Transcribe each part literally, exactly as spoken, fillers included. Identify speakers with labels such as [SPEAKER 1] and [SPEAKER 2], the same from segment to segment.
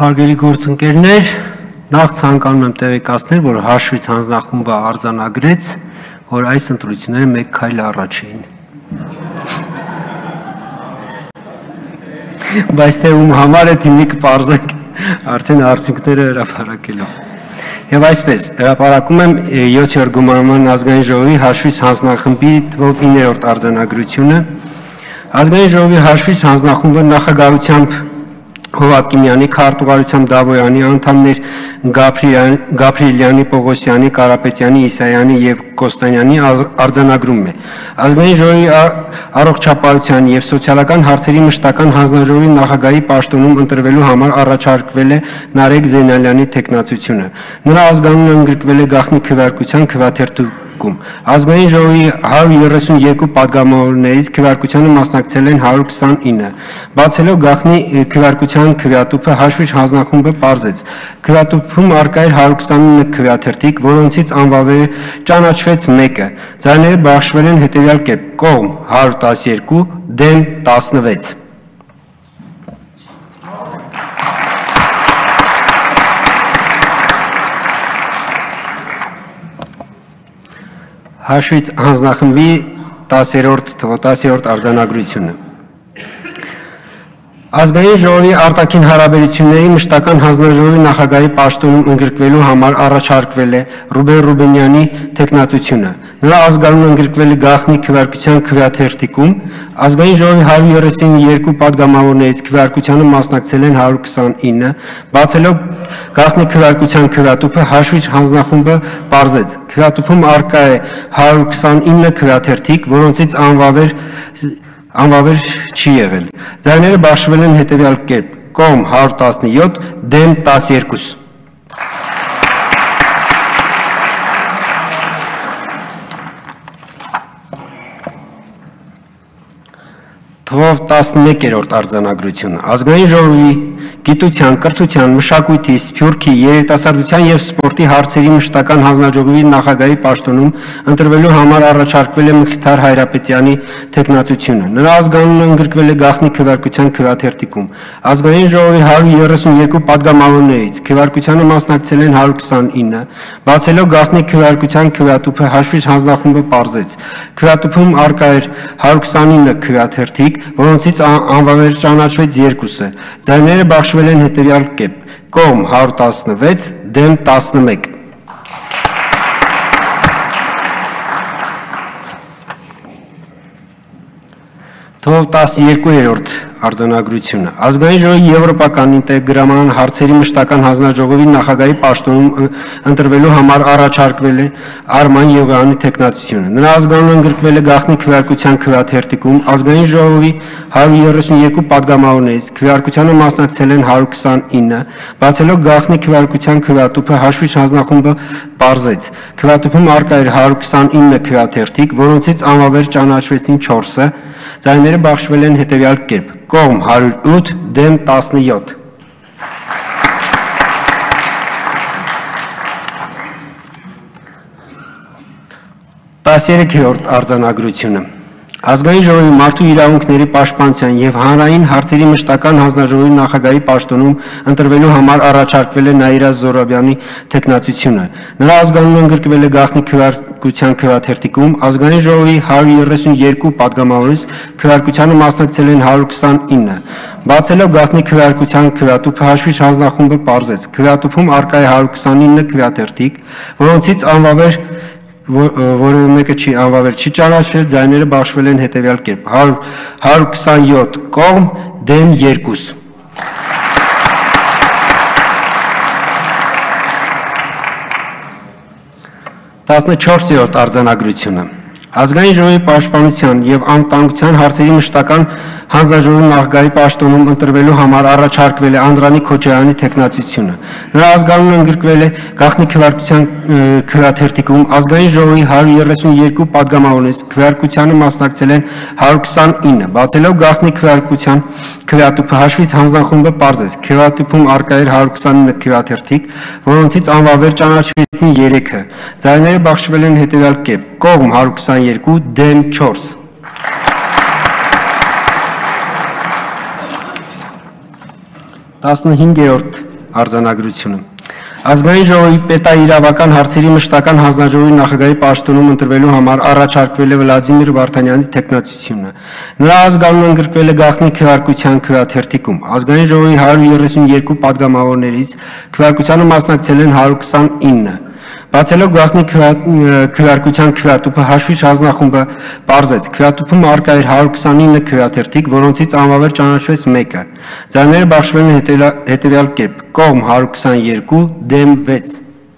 [SPEAKER 1] Հարգելի գործընկերներ, նախ ցանկանում եմ տեղեկացնել, որ հաշվից հանձնախումբը արձանագրեց, որ այս ընտրությունները մեկ քայլ առաջ էին։ Բայց թե ում համար է դիմի կպարզենք արդեն արդյունքները հրապարակելով։ Եվ այսպես, հրապարակում եմ յոթերորդ գումարման ազգային ժողովի հաշվից հանձնախմբի թվով իններորդ արձանագրությունը։ Ազգային ժողովի հաշվից հանձնախումբը նախագահությամբ Հովակիմյանի, քարտուղարությամբ Դավոյանի, անդամներ Գաբրիելյանի, Պողոսյանի, Կարապետյանի, Իսայանի և Կոստանյանի արձանագրում է։ Ազգային ժողովի առողջապահության և սոցիալական հարցերի մշտական հանձնաժողովի նախագահի պաշտոնում ընտրվելու համար առաջարկվել է Նարեկ Զեյնալյանի թեկնածությունը։ Նրա ազգանունը ընդգրկվել է գաղտնի քվեարկության քվեաթերթում։ Ազգային ժողովի հարյուր երեսունյոթ պատգամավորներից քվեարկությանը մասնակցել են հարյուր քսանինը։ Բացելով գաղտնի քվեարկության քվեատուփը հաշվիչ հանձնախումբը պարզեց։ Քվեատուփում առկա էր հարյուր քսանինը քվեաթերթիկ, որոնցից անվավեր ճանաչվեց մեկը։ Ձայները բաշխվել են հետևյալ կերպ՝ կողմ հարյուր տասներկու, դեմ տասնվեց։ Հաշվից հանձնախմբի տասերորդ արձանագրությունը։ Ազգային ժողովի արտաքին հարաբերությունների մշտական հանձնաժողովի նախագահի պաշտոնում ընդգրկվելու համար առաջարկվել է Ռուբեն Ռուբենյանի թեկնածությունը։ Նրա ազգանունը ընդգրկվել է գաղտնի քվեարկության քվեաթերթիկում։ Ազգային ժողովի հարյուր երեսունյոթ պատգամավորներից քվեարկությանը մասնակցել են հարյուր քսանինը։ Բացելով գաղտնի քվեարկության քվեատուփը հաշվիչ հանձնախումբը պարզեց։ Քվեատուփում առկա է հարյուր քսանինը քվեաթերթիկ, որոնցից անվավեր Անվավեր չի եղել։ Ձայները բաշխվել են հետևյալ կերպ՝ կողմ հարյուր տասնյոթ, դեմ տասներկու։ Թվով տասնմեկերորդ արձանագրությունը։ Ազգային ժողովի գիտության, կրթության, մշակույթի, սփյուռքի, երիտասարդության և սպորտի հարցերի մշտական հանձնաժողովի նախագահի պաշտոնում ընտրվելու համար առաջարկվել է Մխիթար Հայրապետյանի թեկնածությունը։ Նրա ազգանունը ընդգրկվել է գաղտնի քվեարկության քվեաթերթիկում։ Ազգային ժողովի հարյուր երեսունյոթ պատգամավորներից քվեարկությանը մասնակցել են հարյուր քսանինը։ Բացելով գաղտնի քվեարկության քվեատուփը հաշվիչ հանձնախումբը պարզեց։ Քվեատուփում առկա էր հարյուր քսանինը քվեաթերթիկ, որոնցից անվավեր ճանաչվեց երկուսը։ Ձայները բաշխվել են հետևյալ կերպ՝ կողմ հարյուր տասնվեց, դեմ տասնմեկ։ Թվով տասներկուերորդ արձանագրությունը։ Ազգային ժողովի եվրոպական ինտեգրման հարցերի մշտական հանձնաժողովի նախագահի պաշտոնում ընտրվելու համար առաջարկվել է Արման Եղոյանի թեկնածությունը։ Նրա ազգանունը ընդգրկվել է գաղտնի քվեարկության քվեաթերթիկում։ Ազգային ժողովի հարյուր երեսունյոթ պատգամավորներից քվեարկությանը մասնակցել են հարյուր քսանինը։ Բացելով գաղտնի քվեարկության քվեատուփը հաշվիչ հանձնախումբը պարզեց։ Քվեատուփում առկա էր հարյուր քսանինը քվեաթերթիկ, որոնցից անվավեր ճանաչվեցին չորսը։ Ձայները բաշխվել են հետևյալ կերպ՝ կողմ հարյուր ութ, դեմ տասնյոթ։ տասներեքերորդ արձանագրությունը։ Ազգային ժողովի մարդու իրավունքների պաշտպանության և հանրային հարցերի մշտական հանձնաժողովի նախագահի պաշտոնում ընտրվելու համար առաջարկվել է Նաիրա Զոհրաբյանի թեկնածությունը։ Նրա ազգանունը ընդգրկվել է գաղտնի քվեարկության քվեաթերթիկում։ Ազգային ժողովի հարյուր երեսունյոթ պատգամավորներից քվեարկությանը մասնակցել են հարյուր քսանինը։ Բացելով գաղտնի քվեարկության քվեատուփը հաշվիչ հանձնախումբը պարզեց։ Քվեատուփում առկա է հարյուր քսանինը քվեաթերթիկ, որոնցից անվավեր որևէ մեկը չի անվավեր չի ճանաչվել, ձայները բաշխվել են հետևյալ կերպ՝ հարյուր քսանյոթ կողմ, դեմ երկու։ տասնչորսերորդ արձանագրությունը։ Ազգային ժողովի պաշտպանության և անվտանգության հարցերի մշտական հանձնաժողովի նախագահի պաշտոնում ընտրվելու համար առաջարկվել է Անդրանիկ Քոչարյանի թեկնածությունը։ Նրա ազգանունը ընդգրկվել է գաղտնի քվեարկության քվեաթերթիկում։ Ազգային ժողովի հարյուր երեսունյոթ պատգամավորներից քվեարկությանը մասնակցել են հարյուր քսանինը։ Բացելով գաղտնի քվեարկության քվեատուփը հաշվից հանձնախումբը պարզեց։ Քվեատուփում առկա էր հարյուր քսանինը քվեաթերթիկ, որոնցից անվավեր ճանաչվեցին երեքը։ Ձայները բաշխվել են հետևյալ կերպ՝ կողմ հարյուր քսաներկու, դեմ չորս։ տասնհինգերորդ արձանագրությունը։ Ազգային ժողովի պետաիրավական հարցերի մշտական հանձնաժողովի նախագահի պաշտոնում ընտրվելու համար առաջարկվել է Վլադիմիր Վարդանյանի թեկնածությունը։ Նրա ազգանունը ընդգրկվել է գաղտնի քվեարկության քվեաթերթիկում։ Ազգային ժողովի հարյուր երեսունյոթ պատգամավորներից քվեարկությանը մասնակցել են հարյուր քսանինը։ Բացելով գաղտնի քվեարկության քվեատուփը հաշվիչ հանձնախումբը պարզեց քվեատուփում առկա էր հարյուր քսանինը քվեաթերթիկ, որոնցից անվավեր ճանաչվեց մեկը։ Ձայները բաշխվել են հետևյալ կերպ՝ կողմ հարյուր քսաներկու, դեմ վեց։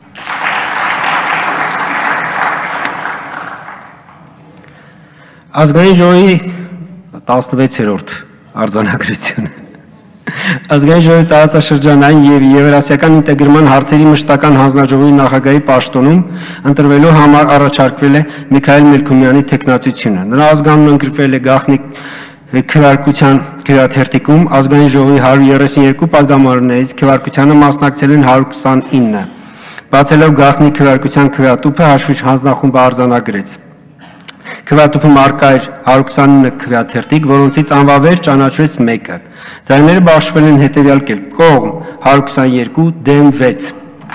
[SPEAKER 1] Ազգային ժողովի տասնվեցերորդ արձանագրությունը։ Ազգային ժողովի տարածաշրջանային եւ եվրասիական ինտեգրման հարցերի մշտական հանձնաժողովի նախագահի պաշտոնում ընտրվելու համար առաջարկվել է Միքայել Մելքումյանի թեկնածությունը։ Նրա ազգանունը ընդգրկվել է գաղտնի քվեարկության քվեաթերթիկում, ազգային ժողովի հարյուր երեսունյոթ պատգամավորներից քվեարկությանը մասնակցել են հարյուր քսանինը։ Բացելով գաղտնի քվեարկության քվեատուփը հաշվիչ հանձնախումբը արձանագրեց։ Քվեատուփում առկա էր հարյուր քսանինը քվեաթերթիկ, որոնցից անվավեր ճանաչվեց մեկը։ Ձայները բաշխվել են հետևյալ կերպ՝ կողմ հարյուր քսաներկու, դեմ վեց։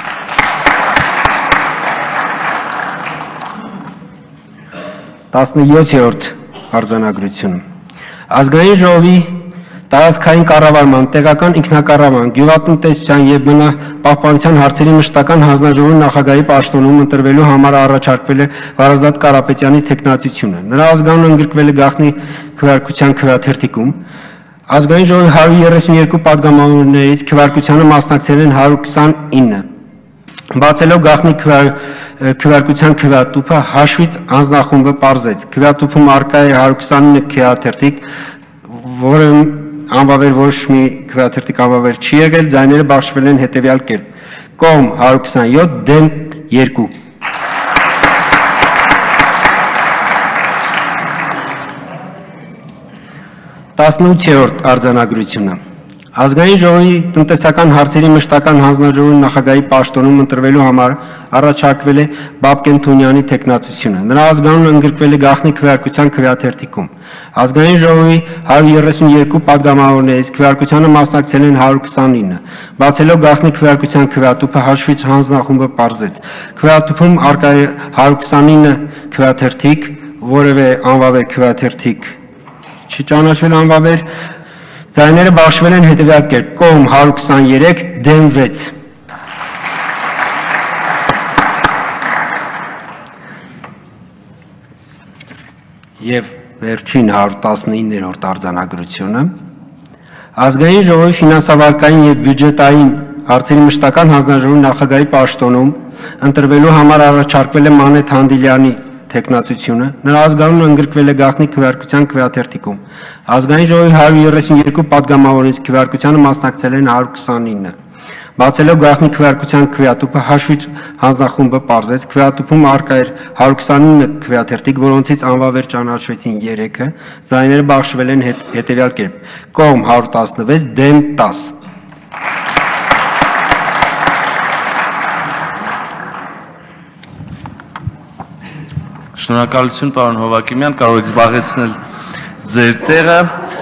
[SPEAKER 1] տասնյոթերորդ արձանագրություն։ Ազգային ժողովի տարածքային կառավարման, տեղական ինքնակառավարման, գյուղատնտեսության եւ բնապահպանության հարցերի մշտական հանձնաժողովի նախագահի պաշտոնում ընտրվելու համար առաջարկվել է Վարազդատ Կարապետյանի թեկնածությունը։ Նրա ազգանունը ընդգրկվել է գաղտնի քվեարկության քվեաթերթիկում։ Ազգային ժողովի հարյուր երեսունյոթ պատգամավորներից քվեարկությանը մասնակցել են հարյուր քսանինը։ Բացելով գաղտնի քվեարկության քվեատուփը հաշվից հանձնախումբը պարզեց քվեատուփում առկա է հարյուր քսանինը քվեաթերթիկ, որը անվավեր ոչ մի քվեաթերթիկ անվավեր չի եղել, ձայները բաշխվել են հետևյալ կերպ՝ կողմ հարյուր քսանյոթ, դեմ երկու։ տասնութերորդ արձանագրությունը։ Ազգային ժողովի տնտեսական հարցերի մշտական հանձնաժողովի նախագահի պաշտոնում ընտրվելու համար առաջարկվել է Բաբկեն Թունյանի թեկնածությունը։ Նրա ազգանունը ընդգրկվել է գաղտնի քվեարկության քվեաթերթիկում։ Ազգային ժողովի հարյուր երեսունյոթ պատգամավորներից քվեարկությանը մասնակցել են հարյուր քսանինը։ Բացելով գաղտնի քվեարկության քվեատուփը հաշվիչ հանձնախումբը պարզեց քվեատուփում առկա է հարյուր քսանինը քվեաթերթիկ, որևէ անվավեր քվեաթերթիկ չի ճանաչվել անվավեր։ Ձայները բաշխվել են հետևյալ կերպ՝ կողմ հարյուր քսաներեք, դեմ վեց։ Եվ վերջին հարյուր տասնիններորդ արձանագրությունը։ Ազգային ժողովի ֆինանսավարկային եւ բյուջետային հարցերի մշտական հանձնաժողովի նախագահի պաշտոնում ընտրվելու համար առաջարկվել է Մանեթ Հանդիլյանի թեկնածությունը։ Նրա ազգանունը ընդգրկվել է գաղտնի քվեարկության քվեաթերթիկում։ Ազգային ժողովի հարյուր երեսունյոթ պատգամավորներից քվեարկությանը մասնակցել են հարյուր քսանինը։ Բացելով գաղտնի քվեարկության քվեատուփը հաշվիչ հանձնախումբը պարզեց քվեատուփում առկա էր հարյուր քսանինը քվեաթերթիկ, որոնցից անվավեր ճանաչվեցին երեքը, ձայները բաշխվել են հետևյալ կերպ՝ կողմ հարյուր տասնվեց, դեմ տաս։
[SPEAKER 2] Շնորհակալություն, պարոն Հովակիմյան, կարող եք զբաղեցնել ձեր տեղը։